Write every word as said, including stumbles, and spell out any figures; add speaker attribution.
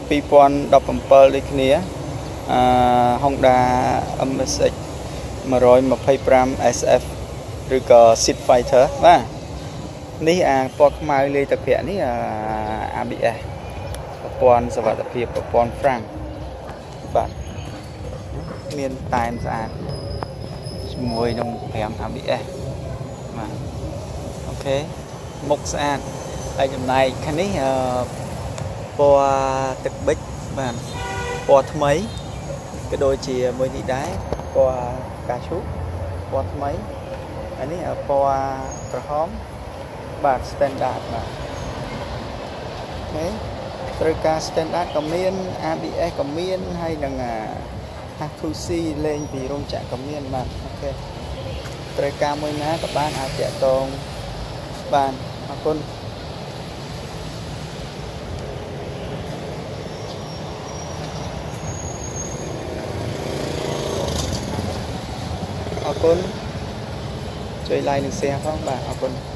Speaker 1: pi pon đọc bầm pơ đi kia Honda em ét ích mà rồi một pay pram ét ép rồi có Street Fighter và ní à port mai lên tập hiện ní a bê ét ponสวัสดิភាព pon frank បាទមានតែមស្អាតជាមួយនឹងfive a bê ét បាទអូខេមុខស្អាតហើយចំណែកខាងនេះពណ៌ទឹកប៊ិចបាទពណ៌ថ្មីក៏ដូចជាមួយនេះដែរពណ៌កាឈូពណ៌ថ្មីហើយនេះពណ៌ក្រហមបាទ standard បាទអូខេត្រូវការ standard ក៏មាន a bê ét ក៏មានហើយនឹង hát two C លេងពីរោងចក្រក៏មានបាទអូខេត្រូវការមួយណាក៏បានអាចតាក់ទងបានអរគុណអរគុណជួយ like និង share ផងបាទអរគុណ